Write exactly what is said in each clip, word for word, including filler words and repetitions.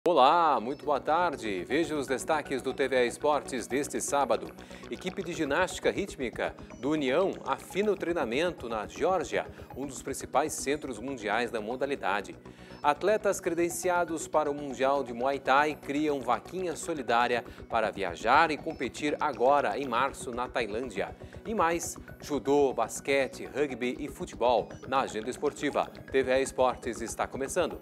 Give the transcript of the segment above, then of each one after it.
Olá, muito boa tarde. Veja os destaques do T V A Esportes deste sábado. Equipe de ginástica rítmica do União afina o treinamento na Geórgia, um dos principais centros mundiais da modalidade. Atletas credenciados para o Mundial de Muay Thai criam vaquinha solidária para viajar e competir agora em março na Tailândia. E mais, judô, basquete, rugby e futebol na agenda esportiva. T V A Esportes está começando.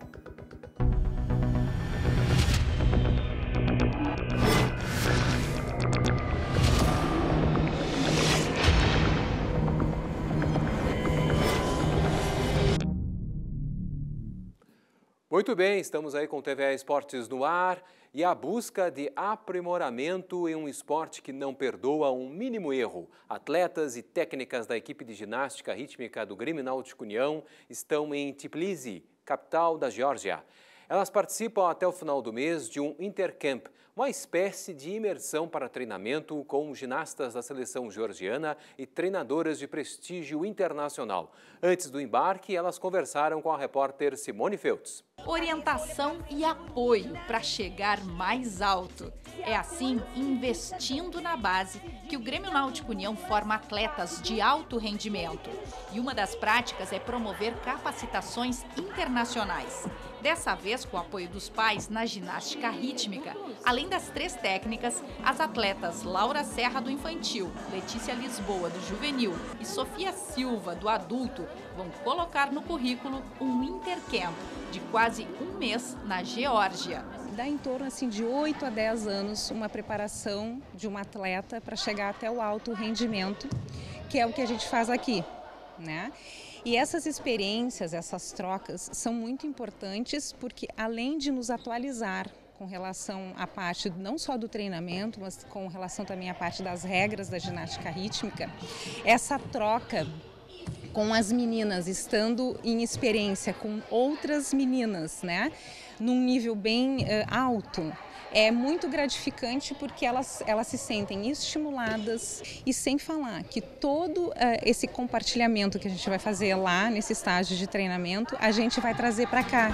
Muito bem, estamos aí com o T V A Esportes no ar e a busca de aprimoramento em um esporte que não perdoa um mínimo erro. Atletas e técnicas da equipe de ginástica rítmica do Grêmio Náutico União estão em Tbilisi, capital da Geórgia. Elas participam até o final do mês de um intercamp, uma espécie de imersão para treinamento com ginastas da seleção georgiana e treinadoras de prestígio internacional. Antes do embarque, elas conversaram com a repórter Simone Feltz. Orientação e apoio para chegar mais alto. É assim, investindo na base, que o Grêmio Náutico União forma atletas de alto rendimento. E uma das práticas é promover capacitações internacionais. Dessa vez, com o apoio dos pais na ginástica rítmica. Além das três técnicas, as atletas Laura Serra, do infantil, Letícia Lisboa, do juvenil e Sofia Silva, do adulto, vão colocar no currículo um intercamp de quase um mês na Geórgia. Dá em torno assim, de oito a dez anos uma preparação de uma atleta para chegar até o alto rendimento, que é o que a gente faz aqui, né? E essas experiências, essas trocas são muito importantes porque além de nos atualizar com relação à parte não só do treinamento, mas com relação também à parte das regras da ginástica rítmica, essa troca com as meninas, estando em experiência com outras meninas, né, num nível bem uh, alto, é muito gratificante porque elas, elas se sentem estimuladas e sem falar que todo uh, esse compartilhamento que a gente vai fazer lá nesse estágio de treinamento, a gente vai trazer para cá.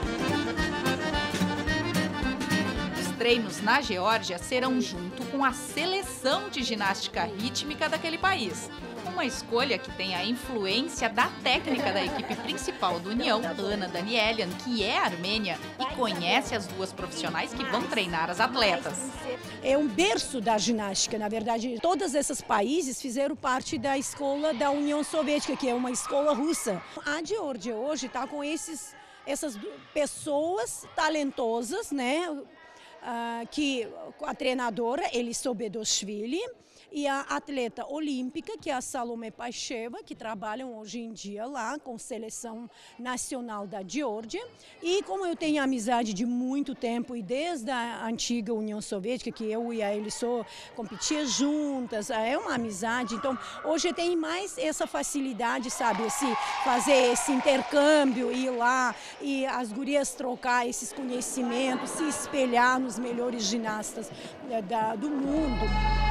Os treinos na Geórgia serão junto com a seleção de ginástica rítmica daquele país. Uma escolha que tem a influência da técnica da equipe principal do União, Ana Danielian, que é armênia e conhece as duas profissionais que vão treinar as atletas. É um berço da ginástica, na verdade. Todos esses países fizeram parte da escola da União Soviética, que é uma escola russa. A Geórgia hoje está com esses, essas pessoas talentosas, né? Uh, que a treinadora Elisa Bedoshvili e a atleta olímpica, que é a Salome Paisheva, que trabalham hoje em dia lá com a seleção nacional da Geórgia. E como eu tenho amizade de muito tempo e desde a antiga União Soviética, que eu e a Elisa competia juntas, é uma amizade. Então, hoje tem mais essa facilidade, sabe, esse, fazer esse intercâmbio, ir lá e as gurias trocar esses conhecimentos, se espelhar nos melhores ginastas da, do mundo.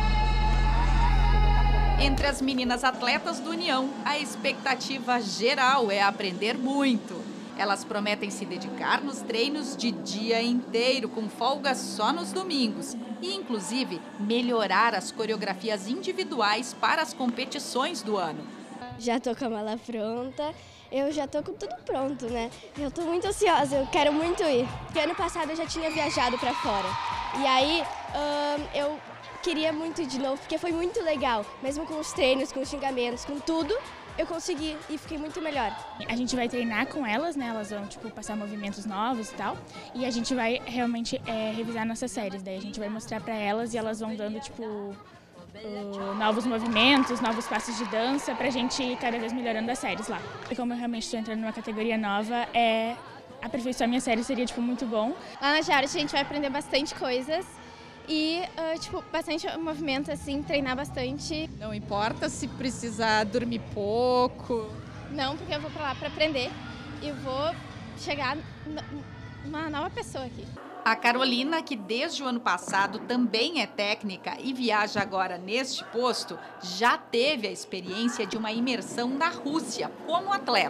Entre as meninas atletas do União, a expectativa geral é aprender muito. Elas prometem se dedicar nos treinos de dia inteiro, com folga só nos domingos. E, inclusive, melhorar as coreografias individuais para as competições do ano. Já tô com a mala pronta. Eu já tô com tudo pronto, né? Eu tô muito ansiosa, eu quero muito ir. Porque ano passado eu já tinha viajado pra fora. E aí, hum, eu queria muito ir de novo, porque foi muito legal. Mesmo com os treinos, com os xingamentos, com tudo, eu consegui e fiquei muito melhor. A gente vai treinar com elas, né? Elas vão, tipo, passar movimentos novos e tal. E a gente vai realmente é, revisar nossas séries. Daí a gente vai mostrar pra elas e elas vão dando, tipo, uh, novos movimentos, novos passos de dança, pra gente ir cada vez melhorando as séries lá. E como eu realmente estou entrando numa categoria nova, é, aperfeiçoar minha série seria, tipo, muito bom. Lá na Geórgia a gente vai aprender bastante coisas. E, uh, tipo, bastante movimento, assim, treinar bastante. Não importa se precisar dormir pouco. Não, porque eu vou pra lá pra aprender e vou chegar uma nova pessoa aqui. A Carolina, que desde o ano passado também é técnica e viaja agora neste posto, já teve a experiência de uma imersão na Rússia como atleta.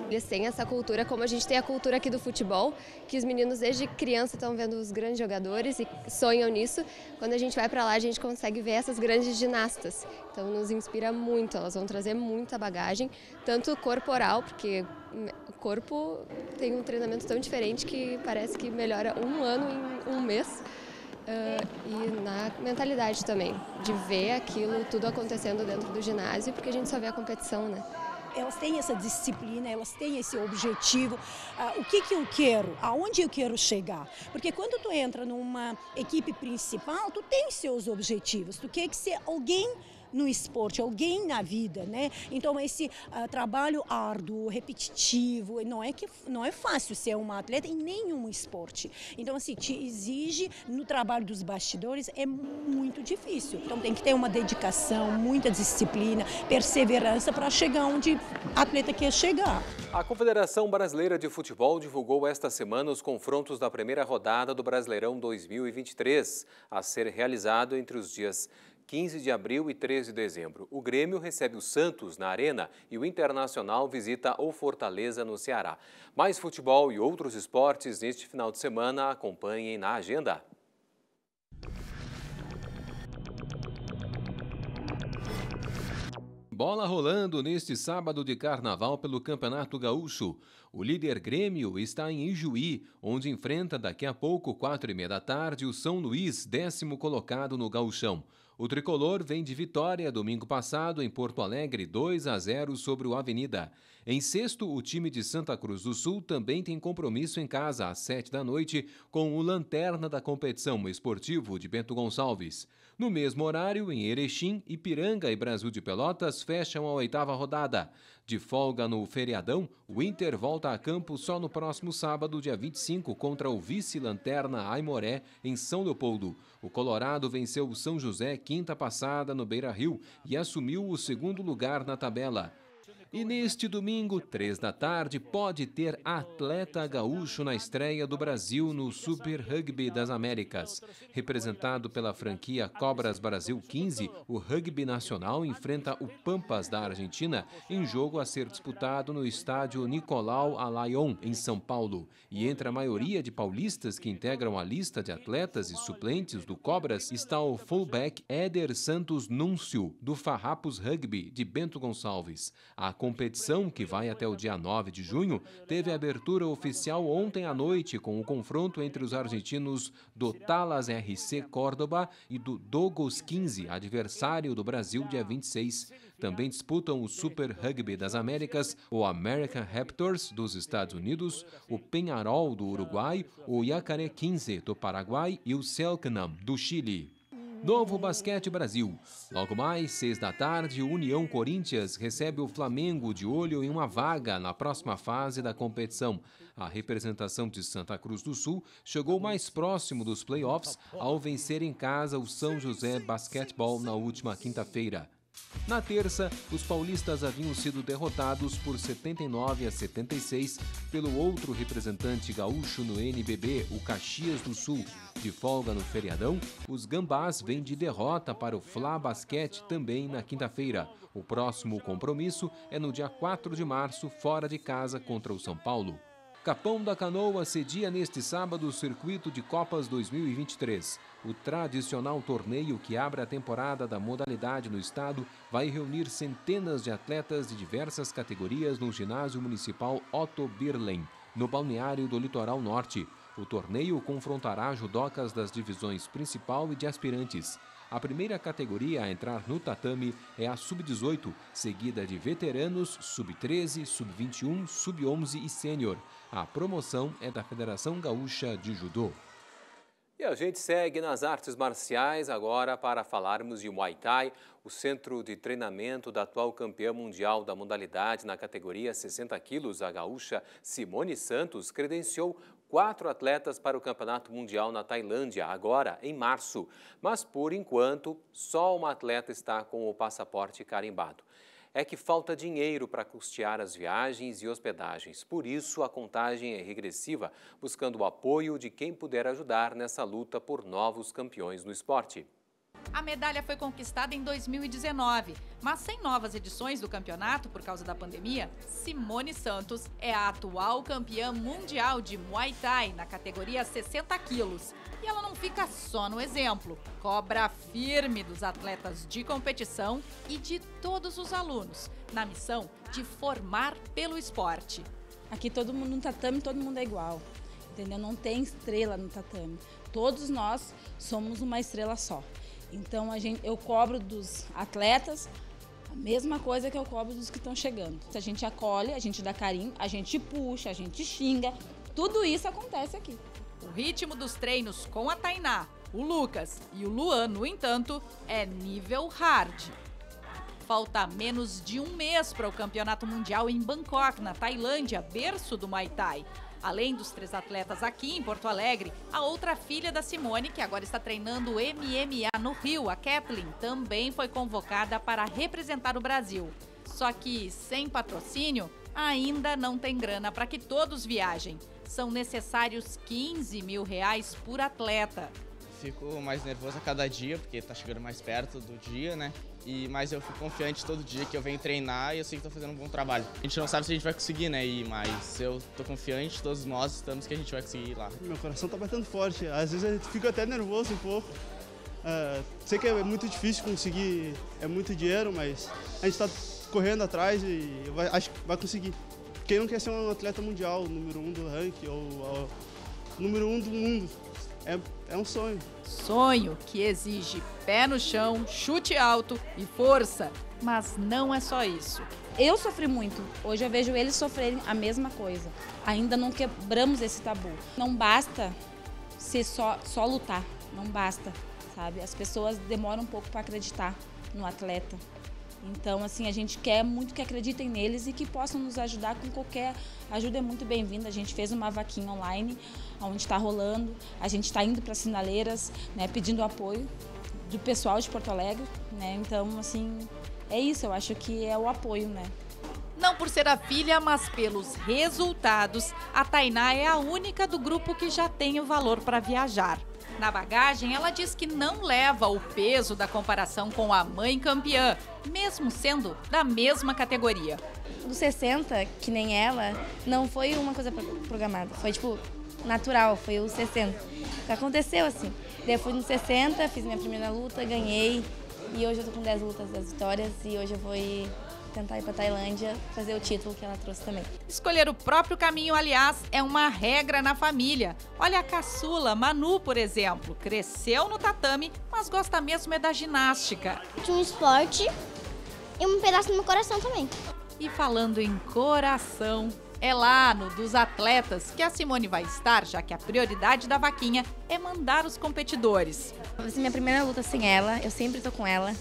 Eles têm essa cultura, como a gente tem a cultura aqui do futebol, que os meninos desde criança estão vendo os grandes jogadores e sonham nisso. Quando a gente vai para lá, a gente consegue ver essas grandes ginastas. Então nos inspira muito, elas vão trazer muita bagagem, tanto corporal, porque o corpo tem um treinamento tão diferente que parece que melhora um ano em um mês. Uh, e na mentalidade também, de ver aquilo tudo acontecendo dentro do ginásio, porque a gente só vê a competição, né? Elas têm essa disciplina, elas têm esse objetivo. Uh, o que, que eu quero? Aonde eu quero chegar? Porque quando tu entra numa equipe principal, tu tem seus objetivos. Tu quer que ser alguém no esporte, alguém na vida, né? Então esse uh, trabalho árduo, repetitivo, não é que não é fácil ser uma atleta em nenhum esporte. Então assim, te exige no trabalho dos bastidores, é muito difícil. Então tem que ter uma dedicação, muita disciplina, perseverança para chegar onde a atleta quer chegar. A Confederação Brasileira de Futebol divulgou esta semana os confrontos da primeira rodada do Brasileirão dois mil e vinte e três, a ser realizado entre os dias quinze de abril e treze de dezembro. O Grêmio recebe o Santos na Arena e o Internacional visita o Fortaleza no Ceará. Mais futebol e outros esportes neste final de semana, acompanhem na agenda. Bola rolando neste sábado de carnaval pelo Campeonato Gaúcho. O líder Grêmio está em Ijuí, onde enfrenta daqui a pouco, quatro e meia da tarde, o São Luís, décimo colocado no Gauchão. O tricolor vem de vitória domingo passado em Porto Alegre, dois a zero sobre o Avenida. Em sexto, o time de Santa Cruz do Sul também tem compromisso em casa às sete da noite com o lanterna da competição, o Esportivo de Bento Gonçalves. No mesmo horário, em Erechim, Ipiranga e Brasil de Pelotas fecham a oitava rodada. De folga no feriadão, o Inter volta a campo só no próximo sábado, dia vinte e cinco, contra o vice-lanterna Aimoré, em São Leopoldo. O Colorado venceu o São José quinta passada no Beira-Rio e assumiu o segundo lugar na tabela. E neste domingo, três da tarde, pode ter atleta gaúcho na estreia do Brasil no Super Rugby das Américas. Representado pela franquia Cobras Brasil quinze, o rugby nacional enfrenta o Pampas da Argentina em jogo a ser disputado no estádio Nicolau Alayon, em São Paulo. E entre a maioria de paulistas que integram a lista de atletas e suplentes do Cobras está o fullback Éder Santos Núncio, do Farrapos Rugby, de Bento Gonçalves. A competição, que vai até o dia nove de junho, teve abertura oficial ontem à noite com o confronto entre os argentinos do Talas R C Córdoba e do Dogos quinze, adversário do Brasil dia vinte e seis. Também disputam o Super Rugby das Américas, o American Raptors dos Estados Unidos, o Peñarol do Uruguai, o Yacaré quinze do Paraguai e o Selknam do Chile. Novo Basquete Brasil. Logo mais, seis da tarde, o União Corinthians recebe o Flamengo de olho em uma vaga na próxima fase da competição. A representação de Santa Cruz do Sul chegou mais próximo dos playoffs ao vencer em casa o São José Basquetebol na última quinta-feira. Na terça, os paulistas haviam sido derrotados por setenta e nove a setenta e seis pelo outro representante gaúcho no N B B, o Caxias do Sul. De folga no feriadão, os Gambás vêm de derrota para o Fla Basquete também na quinta-feira. O próximo compromisso é no dia quatro de março, fora de casa contra o São Paulo. Capão da Canoa cedia neste sábado o Circuito de Copas dois mil e vinte e três. O tradicional torneio que abre a temporada da modalidade no estado vai reunir centenas de atletas de diversas categorias no ginásio municipal Otto Birlen, no balneário do Litoral Norte. O torneio confrontará judocas das divisões principal e de aspirantes. A primeira categoria a entrar no tatame é a sub dezoito, seguida de veteranos, sub treze, sub vinte e um, sub onze e sênior. A promoção é da Federação Gaúcha de Judô. E a gente segue nas artes marciais agora para falarmos de Muay Thai. O centro de treinamento da atual campeã mundial da modalidade na categoria sessenta quilos, a gaúcha Simone Santos, credenciou quatro atletas para o Campeonato Mundial na Tailândia, agora em março. Mas, por enquanto, só uma atleta está com o passaporte carimbado. É que falta dinheiro para custear as viagens e hospedagens. Por isso, a contagem é regressiva, buscando o apoio de quem puder ajudar nessa luta por novos campeões no esporte. A medalha foi conquistada em dois mil e dezenove, mas sem novas edições do campeonato por causa da pandemia, Simone Santos é a atual campeã mundial de Muay Thai na categoria sessenta quilos. E ela não fica só no exemplo, cobra firme dos atletas de competição e de todos os alunos, na missão de formar pelo esporte. Aqui todo mundo no tatame, todo mundo é igual, entendeu? Não tem estrela no tatame. Todos nós somos uma estrela só. Então a gente, eu cobro dos atletas a mesma coisa que eu cobro dos que estão chegando. A gente acolhe, a gente dá carinho, a gente puxa, a gente xinga. Tudo isso acontece aqui. O ritmo dos treinos com a Tainá, o Lucas e o Luan, no entanto, é nível hard. Falta menos de um mês para o Campeonato Mundial em Bangkok, na Tailândia, berço do Muay Thai. Além dos três atletas aqui em Porto Alegre, a outra filha da Simone, que agora está treinando M M A no Rio, a Kathleen, também foi convocada para representar o Brasil. Só que, sem patrocínio, ainda não tem grana para que todos viajem. São necessários quinze mil reais por atleta. Fico mais nervoso a cada dia, porque está chegando mais perto do dia, né? E, mas eu fico confiante todo dia que eu venho treinar e eu sei que estou fazendo um bom trabalho. A gente não sabe se a gente vai conseguir, né? E, mas eu estou confiante, todos nós estamos que a gente vai conseguir ir lá. Meu coração está batendo forte, às vezes a gente fica até nervoso um pouco. Uh, sei que é muito difícil conseguir, é muito dinheiro, mas a gente está correndo atrás e vai, acho que vai conseguir. Quem não quer ser um atleta mundial, número um do ranking ou, ou número um do mundo? É, é um sonho. Sonho que exige pé no chão, chute alto e força. Mas não é só isso. Eu sofri muito. Hoje eu vejo eles sofrerem a mesma coisa. Ainda não quebramos esse tabu. Não basta ser só, só lutar. Não basta, sabe? As pessoas demoram um pouco para acreditar no atleta. Então, assim, a gente quer muito que acreditem neles e que possam nos ajudar com qualquer ajuda. É muito bem-vinda. A gente fez uma vaquinha online, onde está rolando. A gente está indo para sinaleiras, né, pedindo apoio do pessoal de Porto Alegre, né? Então, assim, é isso. Eu acho que é o apoio, né? Não por ser a filha, mas pelos resultados, a Tainá é a única do grupo que já tem o valor para viajar. Na bagagem, ela diz que não leva o peso da comparação com a mãe campeã, mesmo sendo da mesma categoria. Do sessenta, que nem ela, não foi uma coisa programada, foi tipo natural, foi o sessenta. Aconteceu assim. Daí eu fui no sessenta, fiz minha primeira luta, ganhei e hoje eu tô com dez lutas, dez vitórias e hoje eu vou ir tentar ir para Tailândia fazer o título que ela trouxe também. Escolher o próprio caminho, aliás, é uma regra na família. Olha a caçula, Manu, por exemplo, cresceu no tatame, mas gosta mesmo é da ginástica. De um esporte e um pedaço do meu coração também. E falando em coração, é lá no dos atletas que a Simone vai estar, já que a prioridade da vaquinha é mandar os competidores. Vai ser minha primeira luta sem ela, eu sempre tô com ela.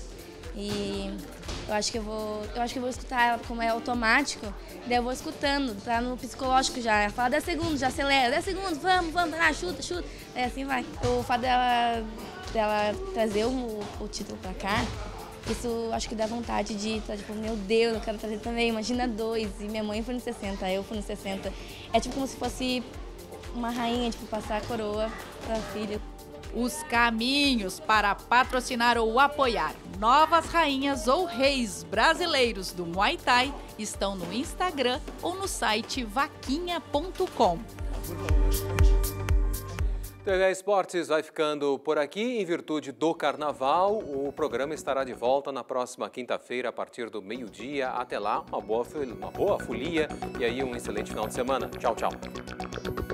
E eu acho que eu vou, eu acho que eu vou escutar ela, como é automático, daí eu vou escutando, tá no psicológico já. Ela fala dez segundos, já acelera, dez segundos, vamos, vamos, ah, chuta, chuta. É assim vai. O fato dela, dela trazer o, o título pra cá, isso acho que dá vontade de, tá, tipo, meu Deus, eu quero trazer também, imagina dois. E minha mãe foi no sessenta, eu fui no sessenta. É tipo como se fosse uma rainha, tipo, passar a coroa pra filha. Os caminhos para patrocinar ou apoiar novas rainhas ou reis brasileiros do Muay Thai estão no Instagram ou no site vaquinha ponto com. T V Esportes vai ficando por aqui. Em virtude do carnaval, o programa estará de volta na próxima quinta-feira, a partir do meio-dia. Até lá, uma boa, uma boa folia e aí um excelente final de semana. Tchau, tchau.